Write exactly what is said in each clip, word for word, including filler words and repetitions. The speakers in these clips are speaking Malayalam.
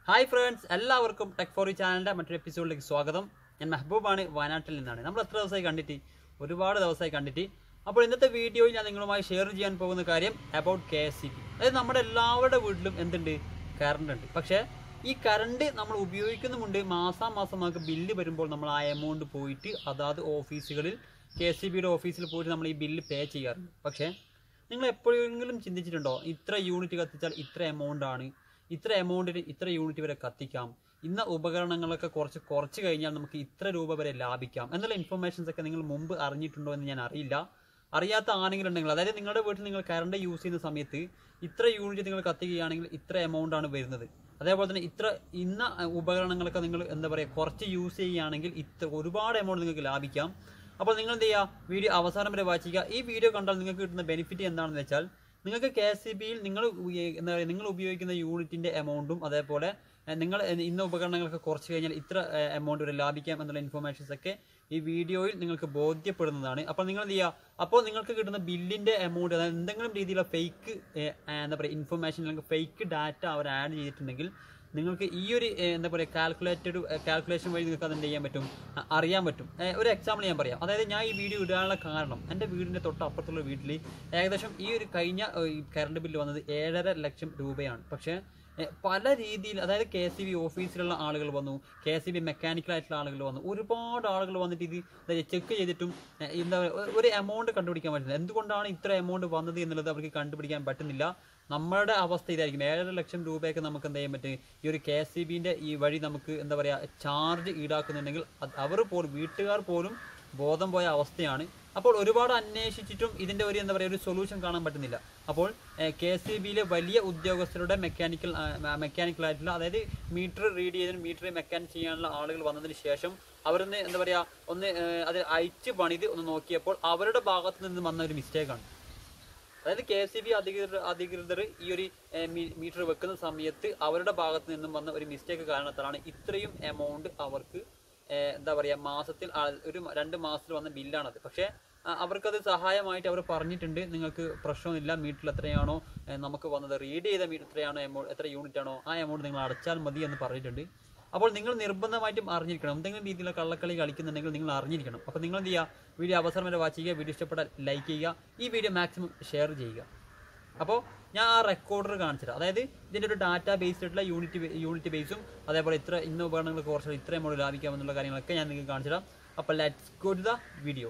Hi friends, എല്ലാവർക്കും ടെക് ഫോർ ചാനലിന്റെ മറ്റൊരു എപ്പിസോഡിലേക്ക് സ്വാഗതം. ഞാൻ മെഹബൂബാണ്, വയനാട്ടിൽ നിന്നാണ്. നമ്മൾ എത്ര ദിവസമായി കണ്ടിട്ട് ഒരുപാട് ദിവസമായി കണ്ടിട്ട് അപ്പോൾ ഇന്നത്തെ വീഡിയോയിൽ ഞാൻ നിങ്ങളുമായി ഷെയർ ചെയ്യാൻ പോകുന്ന കാര്യം about K S E B. അതായത് നമ്മുടെ എല്ലാവരുടെ വീട്ടിലും എന്തുണ്ട്, കറണ്ട് ഉണ്ട്. പക്ഷേ ഈ കറണ്ട് നമ്മൾ ഉപയോഗിക്കുന്നുമുണ്ട്. മാസം മാസം നമുക്ക് ബില്ല് വരുമ്പോൾ നമ്മൾ ആ എമൗണ്ട് പോയിട്ട് അതാത് ഓഫീസുകളിൽ കെ എസ് ഇ ബിയുടെ ഓഫീസിൽ പോയിട്ട് നമ്മൾ ഈ ബില്ല് പേ ചെയ്യാറുണ്ട്. പക്ഷേ നിങ്ങൾ എപ്പോഴെങ്കിലും ചിന്തിച്ചിട്ടുണ്ടോ, ഇത്ര യൂണിറ്റ് കത്തിച്ചാൽ ഇത്ര എമൗണ്ട് ആണ്, ഇത്ര എമൗണ്ടിന് ഇത്ര യൂണിറ്റ് വരെ കത്തിക്കാം, ഇന്ന ഉപകരണങ്ങളൊക്കെ കുറച്ച് കുറച്ച് കഴിഞ്ഞാൽ നമുക്ക് ഇത്ര രൂപ വരെ ലാഭിക്കാം എന്നുള്ള ഇൻഫർമേഷൻസ് ഒക്കെ നിങ്ങൾ മുമ്പ് അറിഞ്ഞിട്ടുണ്ടോ എന്ന് ഞാൻ അറിയില്ല. അറിയാത്ത ആരെങ്കിലും ഉണ്ടെങ്കിൽ, അതായത് നിങ്ങളുടെ വീട്ടിൽ നിങ്ങൾ കറണ്ട് യൂസ് ചെയ്യുന്ന സമയത്ത് ഇത്ര യൂണിറ്റ് നിങ്ങൾ കത്തിക്കുകയാണെങ്കിൽ ഇത്ര എമൗണ്ട് ആണ് വരുന്നത്. അതേപോലെ തന്നെ ഇത്ര ഇന്ന ഉപകരണങ്ങളൊക്കെ നിങ്ങൾ എന്താ പറയുക കുറച്ച് യൂസ് ചെയ്യുകയാണെങ്കിൽ ഇത്ര ഒരുപാട് എമൗണ്ട് നിങ്ങൾക്ക് ലാഭിക്കാം. അപ്പോൾ നിങ്ങൾ എന്ത് ചെയ്യുക, വീഡിയോ അവസാനം വരെ വായിക്കുക. ഈ വീഡിയോ കണ്ടാൽ നിങ്ങൾക്ക് കിട്ടുന്ന ബെനിഫിറ്റ് എന്താണെന്ന് വെച്ചാൽ, നിങ്ങൾക്ക് കെ എസ് ഇ ബിയിൽ നിങ്ങൾ എന്താ പറയുക നിങ്ങൾ ഉപയോഗിക്കുന്ന യൂണിറ്റിൻ്റെ എമൗണ്ടും അതേപോലെ നിങ്ങൾ ഇന്ന ഉപകരണങ്ങളൊക്കെ കുറച്ച് കഴിഞ്ഞാൽ ഇത്ര എമൗണ്ട് വരെ ലാഭിക്കാം എന്നുള്ള ഇൻഫർമേഷൻസ് ഒക്കെ ഈ വീഡിയോയിൽ നിങ്ങൾക്ക് ബോധ്യപ്പെടുന്നതാണ്. അപ്പോൾ നിങ്ങൾ എന്ത് ചെയ്യുക, അപ്പോൾ നിങ്ങൾക്ക് കിട്ടുന്ന ബില്ലിൻ്റെ എമൗണ്ട്, അതായത് എന്തെങ്കിലും രീതിയിലുള്ള ഫേക്ക് എന്താ പറയുക ഇൻഫർമേഷൻ അല്ലെങ്കിൽ ഫേക്ക് ഡാറ്റ അവർ ആഡ് ചെയ്തിട്ടുണ്ടെങ്കിൽ നിങ്ങൾക്ക് ഈ ഒരു എന്താ പറയുക കാൽക്കുലേറ്റഡ് കാൽക്കുലേഷൻ വഴി നിങ്ങൾക്ക് അതെന്ത് ചെയ്യാൻ പറ്റും, അറിയാൻ പറ്റും. ഒരു എക്സാമ്പിൾ ഞാൻ പറയാം. അതായത് ഞാൻ ഈ വീഡിയോ ഇടാനുള്ള കാരണം, എൻ്റെ വീടിൻ്റെ തൊട്ടപ്പുറത്തുള്ള വീട്ടിൽ ഏകദേശം ഈ ഒരു കഴിഞ്ഞ കറണ്ട് ബില്ല് വന്നത് ഏഴര ലക്ഷം രൂപയാണ്. പക്ഷേ പല രീതിയിൽ, അതായത് കെ എസ് ഇ ബി ഓഫീസിലുള്ള ആളുകൾ വന്നു, കെ എസ് ഇ ബി മെക്കാനിക്കലായിട്ടുള്ള ആളുകൾ വന്നു, ഒരുപാട് ആളുകൾ വന്നിട്ട് ഇത് ചെക്ക് ചെയ്തിട്ടും എന്താ പറയുക ഒരു എമൗണ്ട് കണ്ടുപിടിക്കാൻ പറ്റുന്നില്ല. എന്തുകൊണ്ടാണ് ഇത്ര എമൗണ്ട് വന്നത് എന്നുള്ളത് അവർക്ക് കണ്ടുപിടിക്കാൻ പറ്റുന്നില്ല. നമ്മളുടെ അവസ്ഥ ഇതായിരിക്കും. ഏഴര ലക്ഷം രൂപയൊക്കെ നമുക്ക് എന്ത് ചെയ്യാൻ പറ്റും, ഈ ഒരു കെ എസ് ഇ ബിൻ്റെ ഈ വഴി നമുക്ക് എന്താ പറയുക ചാർജ് ഈടാക്കുന്നുണ്ടെങ്കിൽ അവർ പോലും വീട്ടുകാർ പോലും ബോധം പോയ അവസ്ഥയാണ്. അപ്പോൾ ഒരുപാട് അന്വേഷിച്ചിട്ടും ഇതിൻ്റെ ഒരു എന്താ പറയുക ഒരു സൊല്യൂഷൻ കാണാൻ പറ്റുന്നില്ല. അപ്പോൾ കെ എസ് ഇ ബിയിലെ വലിയ ഉദ്യോഗസ്ഥരുടെ മെക്കാനിക്കൽ മെക്കാനിക്കലായിട്ടുള്ള, അതായത് മീറ്റർ റീഡ് ചെയ്തതിന് മീറ്റർ മെക്കാനിക് ചെയ്യാനുള്ള ആളുകൾ വന്നതിന് ശേഷം അവരൊന്ന് എന്താ പറയുക ഒന്ന് അത് അയച്ച് പണിത് ഒന്ന് നോക്കിയപ്പോൾ അവരുടെ ഭാഗത്ത് നിന്ന് വന്ന ഒരു മിസ്റ്റേക്കാണ്. അതായത് കെ എസ് ഇ ബി അധികൃതർ അധികൃതർ ഈ ഒരു മീറ്റർ വെക്കുന്ന സമയത്ത് അവരുടെ ഭാഗത്ത് നിന്നും വന്ന ഒരു മിസ്റ്റേക്ക് കാരണത്താലാണ് ഇത്രയും എമൗണ്ട് അവർക്ക് എന്താ പറയുക മാസത്തിൽ ഒരു രണ്ട് മാസത്തിൽ വന്ന ബില്ലാണത്. പക്ഷേ അവർക്കത് സഹായമായിട്ട് അവർ പറഞ്ഞിട്ടുണ്ട്, നിങ്ങൾക്ക് പ്രശ്നമൊന്നുമില്ല, മീറ്ററിൽ എത്രയാണോ നമുക്ക് വന്നത് റീഡ് ചെയ്ത മീറ്റർ എത്രയാണോ എമൗണ്ട് എത്ര യൂണിറ്റ് ആണോ ആ എമൗണ്ട് നിങ്ങൾ അടച്ചാൽ മതി എന്ന് പറഞ്ഞിട്ടുണ്ട്. അപ്പോൾ നിങ്ങൾ നിർബന്ധമായിട്ടും അറിഞ്ഞിരിക്കണം. എന്തെങ്കിലും രീതിയിലുള്ള കള്ളക്കളി കളിക്കുന്നുണ്ടെങ്കിൽ നിങ്ങൾ അറിഞ്ഞിരിക്കണം. അപ്പോൾ നിങ്ങൾ എന്ത് ചെയ്യുക, വീഡിയോ അവസാനം വരെ വാച്ച് ചെയ്യുക, വീഡിയോ ഇഷ്ടപ്പെട്ടാൽ ലൈക്ക് ചെയ്യുക, ഈ വീഡിയോ മാക്സിമം ഷെയർ ചെയ്യുക. അപ്പോൾ ഞാൻ ആ റെക്കോർഡർ കാണിച്ചിട്ട്, അതായത് ഇതിൻ്റെ ഒരു ഡാറ്റ ബേസ്ഡ് ആയിട്ടുള്ള യൂണിറ്റ് യൂണിറ്റ് ബേസും അതേപോലെ ഇത്ര ഇന്ന ഉപകരണങ്ങൾ കുറച്ച് ഇത്ര എമൗണ്ട് ലാഭിക്കാമെന്നുള്ള കാര്യങ്ങളൊക്കെ ഞാൻ നിങ്ങൾക്ക് കാണിച്ചിടാം. അപ്പോൾ let's go to the video.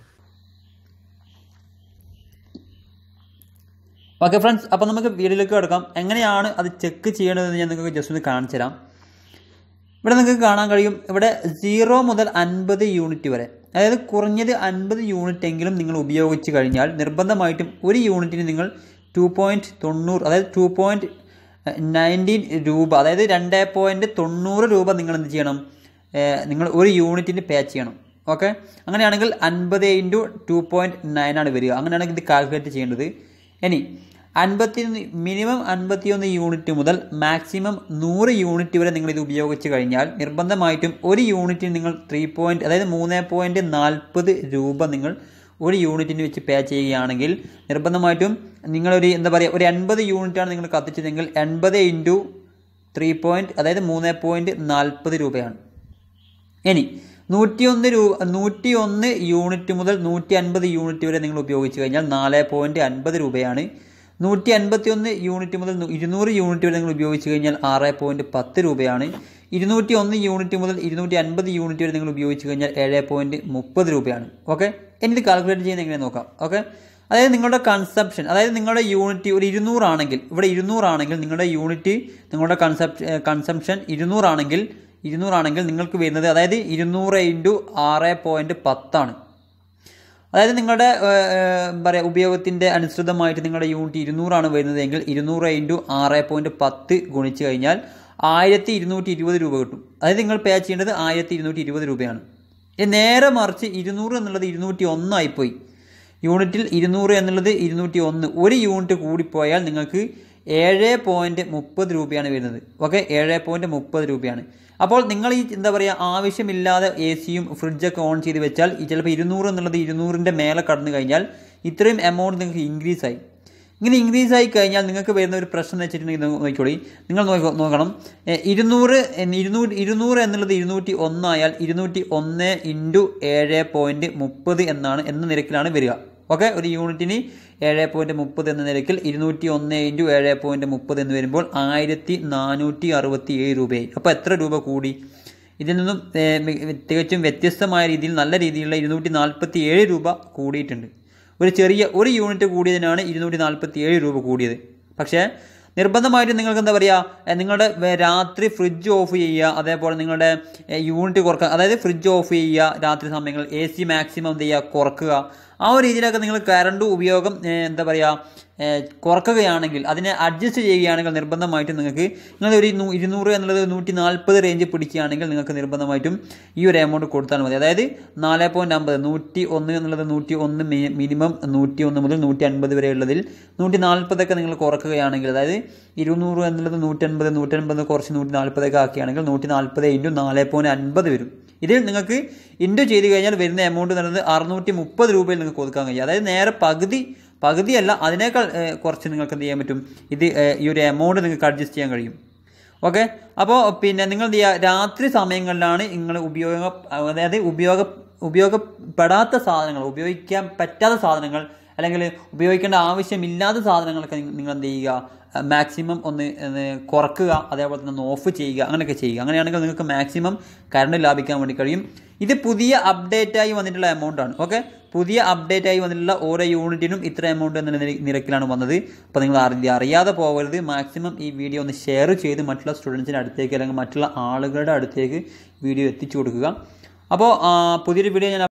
Okay friends, അപ്പോൾ നമുക്ക് വീഡിയോയിലേക്ക് കിടക്കാം. എങ്ങനെയാണ് അത് ചെക്ക് ചെയ്യേണ്ടതെന്ന് ഞാൻ നിങ്ങൾക്ക് ജസ്റ്റ് ഒന്ന് കാണിച്ചു തരാം. ഇവിടെ നിങ്ങൾക്ക് കാണാൻ കഴിയും, ഇവിടെ സീറോ മുതൽ അൻപത് യൂണിറ്റ് വരെ, അതായത് കുറഞ്ഞത് അൻപത് യൂണിറ്റ് എങ്കിലും നിങ്ങൾ ഉപയോഗിച്ച് കഴിഞ്ഞാൽ നിർബന്ധമായിട്ടും ഒരു യൂണിറ്റിന് നിങ്ങൾ ടു പോയിൻറ്റ് തൊണ്ണൂറ് അതായത് ടു പോയിൻറ്റ് നയൻറ്റീൻ രൂപ, അതായത് രണ്ട് പോയിൻറ്റ് തൊണ്ണൂറ് രൂപ നിങ്ങൾ എന്ത് ചെയ്യണം, നിങ്ങൾ ഒരു യൂണിറ്റിന് പേ ചെയ്യണം. ഓക്കെ, അങ്ങനെയാണെങ്കിൽ അൻപത് ഇൻറ്റു ടു പോയിൻറ്റ് നയൻ ആണ് വരിക. അങ്ങനെയാണെങ്കിൽ ഇത് കാൽക്കുലേറ്റ് ചെയ്യേണ്ടത്. ഇനി അൻപത്തി മിനിമം അൻപത്തിയൊന്ന് യൂണിറ്റ് മുതൽ മാക്സിമം നൂറ് യൂണിറ്റ് വരെ നിങ്ങൾ ഇത് ഉപയോഗിച്ച് കഴിഞ്ഞാൽ നിർബന്ധമായിട്ടും ഒരു യൂണിറ്റിന് നിങ്ങൾ ത്രീ പോയിൻറ്റ് അതായത് മൂന്ന് പോയിൻറ്റ് നാൽപ്പത് രൂപ നിങ്ങൾ ഒരു യൂണിറ്റിന് വെച്ച് പേ ചെയ്യുകയാണെങ്കിൽ നിർബന്ധമായിട്ടും നിങ്ങളൊരു എന്താ പറയുക ഒരു എൺപത് യൂണിറ്റാണ് നിങ്ങൾ കത്തിച്ചതെങ്കിൽ എൺപത് ഇൻറ്റു ത്രീ പോയിൻറ്റ് അതായത് മൂന്ന് പോയിൻറ്റ് നാൽപ്പത് രൂപയാണ്. ഇനി നൂറ്റിയൊന്ന് രൂപ നൂറ്റി ഒന്ന് യൂണിറ്റ് മുതൽ നൂറ്റി അൻപത് യൂണിറ്റ് വരെ നിങ്ങൾ ഉപയോഗിച്ച് കഴിഞ്ഞാൽ നാല് പോയിൻറ്റ് അൻപത് രൂപയാണ്. നൂറ്റി അൻപത്തി ഒന്ന് യൂണിറ്റ് മുതൽ ഇരുന്നൂറ് യൂണിറ്റ് വരെ നിങ്ങൾ ഉപയോഗിച്ച് കഴിഞ്ഞാൽ ആറ് പോയിൻറ്റ് പത്ത് രൂപയാണ്. ഇരുന്നൂറ്റി ഒന്ന് യൂണിറ്റ് മുതൽ ഇരുന്നൂറ്റി അൻപത് യൂണിറ്റ് വരെ നിങ്ങൾ ഉപയോഗിച്ച് കഴിഞ്ഞാൽ ഏഴ് പോയിൻറ്റ് മുപ്പത് രൂപയാണ്. ഓക്കെ, ഇനി ഇത് കാൽക്കുലേറ്റ് ചെയ്യുന്നത് എങ്ങനെ നോക്കാം. ഓക്കെ, അതായത് നിങ്ങളുടെ കൺസപ്ഷൻ, അതായത് നിങ്ങളുടെ യൂണിറ്റ് ഒരു ഇരുന്നൂറാണെങ്കിൽ, ഇവിടെ ഇരുന്നൂറാണെങ്കിൽ നിങ്ങളുടെ യൂണിറ്റ് നിങ്ങളുടെ കൺസപ്ഷൻ കൺസംഷൻ ഇരുന്നൂറാണെങ്കിൽ ഇരുന്നൂറാണെങ്കിൽ നിങ്ങൾക്ക് വരുന്നത് അതായത് ഇരുന്നൂറ് ഇൻറ്റു ആറ് പോയിൻറ്റ് പത്താണ്. അതായത് നിങ്ങളുടെ എന്താ പറയുക ഉപയോഗത്തിൻ്റെ അനുസൃതമായിട്ട് നിങ്ങളുടെ യൂണിറ്റ് ഇരുന്നൂറാണ് വരുന്നതെങ്കിൽ ഇരുന്നൂറ് ഇൻറ്റു ആറ് പോയിൻറ്റ് പത്ത് ഗുണിച്ച് കഴിഞ്ഞാൽ ആയിരത്തി ഇരുന്നൂറ്റി ഇരുപത് രൂപ കിട്ടും. അതായത് നിങ്ങൾ പേ ചെയ്യേണ്ടത് ആയിരത്തി ഇരുന്നൂറ്റി ഇരുപത് രൂപയാണ്. നേരെ മറിച്ച് ഇരുന്നൂറ് എന്നുള്ളത് ഇരുന്നൂറ്റി ഒന്നായിപ്പോയി. യൂണിറ്റിൽ ഇരുന്നൂറ് എന്നുള്ളത് ഇരുന്നൂറ്റി ഒന്ന്, ഒരു യൂണിറ്റ് കൂടിപ്പോയാൽ നിങ്ങൾക്ക് ഏഴ് പോയിൻറ്റ് മുപ്പത് രൂപയാണ് വരുന്നത്. ഓക്കെ, ഏഴ് പോയിൻറ്റ് മുപ്പത് രൂപയാണ്. അപ്പോൾ നിങ്ങൾ ഈ എന്താ പറയുക ആവശ്യമില്ലാതെ എ സിയും ഫ്രിഡ്ജൊക്കെ ഓൺ ചെയ്ത് വെച്ചാൽ ഈ ചിലപ്പോൾ ഇരുന്നൂറ് എന്നുള്ളത് ഇരുന്നൂറിൻ്റെ മേലെ കടന്നു കഴിഞ്ഞാൽ ഇത്രയും എമൗണ്ട് നിങ്ങൾക്ക് ഇൻക്രീസ് ആയി. ഇങ്ങനെ ഇൻക്രീസ് ആയി കഴിഞ്ഞാൽ നിങ്ങൾക്ക് വരുന്ന ഒരു പ്രശ്നം എന്ന് വെച്ചിട്ടുണ്ടെങ്കിൽ നോക്കിക്കോളി, നിങ്ങൾ നോക്കണം ഇരുന്നൂറ് ഇരുന്നൂറ് ഇരുന്നൂറ് എന്നുള്ളത് ഇരുന്നൂറ്റി ഒന്നായാൽ ഇരുന്നൂറ്റി ഒന്ന് ഇൻറ്റു ഏഴ് പോയിൻറ്റ് മുപ്പത് എന്നാണ് എന്ന നിരക്കിലാണ് വരിക. ഓക്കെ, ഒരു യൂണിറ്റിന് ഏഴ് പോയിൻറ്റ് മുപ്പത് എന്ന നിരക്കിൽ ഇരുന്നൂറ്റി ഒന്ന് ഇൻറ്റു ഏഴ് പോയിൻറ്റ് മുപ്പത് എന്ന് വരുമ്പോൾ ആയിരത്തി നാനൂറ്റി അറുപത്തി ഏഴ് രൂപയായി. അപ്പോൾ എത്ര രൂപ കൂടി? ഇതിൽ നിന്നും തികച്ചും വ്യത്യസ്തമായ രീതിയിൽ നല്ല രീതിയിലുള്ള ഇരുന്നൂറ്റി നാൽപ്പത്തി ഏഴ് രൂപ കൂടിയിട്ടുണ്ട്. ഒരു ചെറിയ ഒരു യൂണിറ്റ് കൂടിയതിനാണ് ഇരുന്നൂറ്റി നാൽപ്പത്തി ഏഴ് രൂപ കൂടിയത്. പക്ഷേ നിർബന്ധമായിട്ടും നിങ്ങൾക്ക് എന്താ പറയുക, നിങ്ങളുടെ രാത്രി ഫ്രിഡ്ജ് ഓഫ് ചെയ്യുക, അതേപോലെ നിങ്ങളുടെ യൂണിറ്റ് കുറക്കുക, അതായത് ഫ്രിഡ്ജ് ഓഫ് ചെയ്യുക രാത്രി സമയങ്ങളിൽ, എ സി മാക്സിമം എന്ത് ചെയ്യുക കുറക്കുക. ആ ഒരു രീതിയിലൊക്കെ നിങ്ങൾ കറണ്ട് ഉപയോഗം എന്താ പറയുക കുറക്കുകയാണെങ്കിൽ, അതിനെ അഡ്ജസ്റ്റ് ചെയ്യുകയാണെങ്കിൽ നിർബന്ധമായിട്ടും നിങ്ങൾക്ക് നിങ്ങൾ ഒരു ഇരുന്നൂറ് എന്നുള്ളത് നൂറ്റി നാൽപ്പത് റേഞ്ച് പിടിക്കുകയാണെങ്കിൽ നിങ്ങൾക്ക് നിർബന്ധമായിട്ടും ഈ ഒരു എമൗണ്ട് കൊടുത്താൽ മതി. അതായത് നാല് പോയിൻറ്റ് അമ്പത് നൂറ്റി ഒന്ന് എന്നുള്ളത് നൂറ്റി ഒന്ന് മിനിമം നൂറ്റി ഒന്ന് മുതൽ നൂറ്റി അൻപത് വരെ ഉള്ളതിൽ നൂറ്റി നാൽപ്പതൊക്കെ നിങ്ങൾ കുറക്കുകയാണെങ്കിൽ, അതായത് ഇരുന്നൂറ് എന്നുള്ളത് നൂറ്റൻപത് നൂറ്റൻപത് കുറച്ച് നൂറ്റി നാൽപ്പതൊക്കെ ആക്കുകയാണെങ്കിൽ നൂറ്റി നാൽപ്പത് ഇൻറ്റു നാല് പോയിൻറ്റ് അൻപത് വരും. ഇതിൽ നിങ്ങൾക്ക് ഇൻറ്റു ചെയ്ത് കഴിഞ്ഞാൽ വരുന്ന എമൗണ്ട് എന്ന് പറയുന്നത് അറുന്നൂറ്റി മുപ്പത് രൂപയിൽ നിങ്ങൾക്ക് കൊടുക്കാൻ കഴിയും. അതായത് നേരെ പകുതി പകുതിയല്ല അതിനേക്കാൾ കുറച്ച് നിങ്ങൾക്ക് എന്ത് ചെയ്യാൻ പറ്റും, ഇത് ഈ ഒരു എമൗണ്ട് നിങ്ങൾക്ക് അഡ്ജസ്റ്റ് ചെയ്യാൻ കഴിയും. ഓക്കെ, അപ്പോൾ പിന്നെ നിങ്ങൾ എന്ത് ചെയ്യുക, രാത്രി സമയങ്ങളിലാണ് നിങ്ങൾ ഉപയോഗ അതായത് ഉപയോഗ ഉപയോഗപ്പെടാത്ത സാധനങ്ങൾ, ഉപയോഗിക്കാൻ പറ്റാത്ത സാധനങ്ങൾ അല്ലെങ്കിൽ ഉപയോഗിക്കേണ്ട ആവശ്യമില്ലാത്ത സാധനങ്ങളൊക്കെ നിങ്ങൾ എന്ത് ചെയ്യുക, മാക്സിമം ഒന്ന് കുറക്കുക, അതേപോലെ തന്നെ ഒന്ന് ഓഫ് ചെയ്യുക, അങ്ങനെയൊക്കെ ചെയ്യുക. അങ്ങനെയാണെങ്കിൽ നിങ്ങൾക്ക് മാക്സിമം കറണ്ട് ലാഭിക്കാൻ വേണ്ടി കഴിയും. ഇത് പുതിയ അപ്ഡേറ്റായി വന്നിട്ടുള്ള എമൗണ്ടാണ്. ഓക്കെ, പുതിയ അപ്ഡേറ്റായി വന്നിട്ടുള്ള ഓരോ യൂണിറ്റിനും ഇത്ര എമൗണ്ട് എന്ന നിരക്കിലാണ് വന്നത്. അപ്പോൾ നിങ്ങൾ അറി അറിയാതെ പോകരുത്. മാക്സിമം ഈ വീഡിയോ ഒന്ന് ഷെയർ ചെയ്ത് മറ്റുള്ള സ്റ്റുഡൻസിൻ്റെ അടുത്തേക്ക് അല്ലെങ്കിൽ മറ്റുള്ള ആളുകളുടെ അടുത്തേക്ക് വീഡിയോ എത്തിച്ചു കൊടുക്കുക. അപ്പോൾ പുതിയൊരു വീഡിയോ ഞാൻ